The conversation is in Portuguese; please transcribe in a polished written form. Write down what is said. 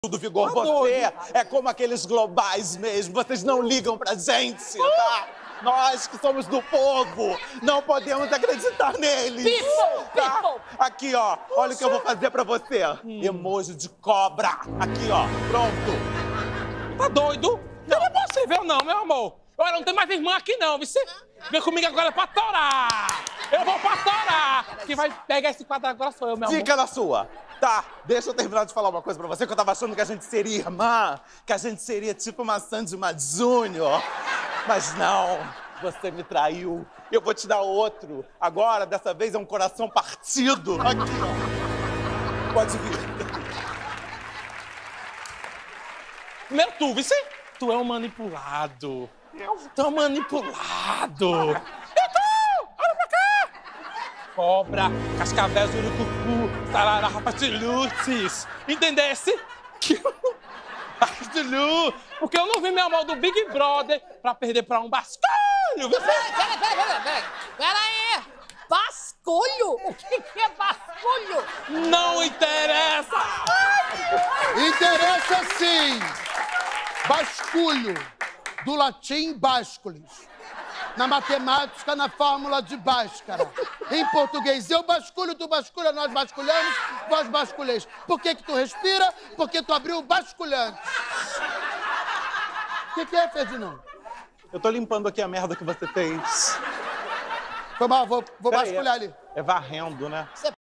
do vigor. Tá Você é como aqueles globais mesmo. Vocês não ligam pra gente, tá? Nós que somos do povo, não podemos acreditar neles. Tá? Aqui, ó. Olha o que eu vou fazer pra você. Emoji de cobra. Aqui, ó. Pronto. Tá doido? Não é possível não, meu amor. Olha, não tem mais irmã aqui não, viu? Vem comigo agora pra torar. Eu vou pra torar. Quem vai pegar esse quadro agora sou eu, meu amor. Fica na sua. Tá, deixa eu terminar de falar uma coisa pra você, que eu tava achando que a gente seria irmã, que a gente seria tipo uma Sandy e uma Júnior. Mas não, você me traiu. Eu vou te dar outro. Agora, dessa vez, é um coração partido. Aqui, ó. Pode vir. Primeiro tu, viu? Tu é um manipulado. Tu é um manipulado. E tu? Olha pra cá. Cobra, cascavel, urucucu, sarará, rapatilutes. Entendesse? Rapatilute. Porque eu não vi meu amor do Big Brother pra perder pra um basculho, viu? Pera aí! Basculho? O que é basculho? Não interessa! Interessa sim! Basculho, do latim básculis. Na matemática, na fórmula de Bhaskara. Em português, eu basculho, tu basculha, nós basculhamos, vós basculeis. Por que tu respira? Porque tu abriu o basculhante. O que é, Ferdinando? Eu tô limpando aqui a merda que você fez. Foi mal, vou Pera aí, basculhar ali. É varrendo, né?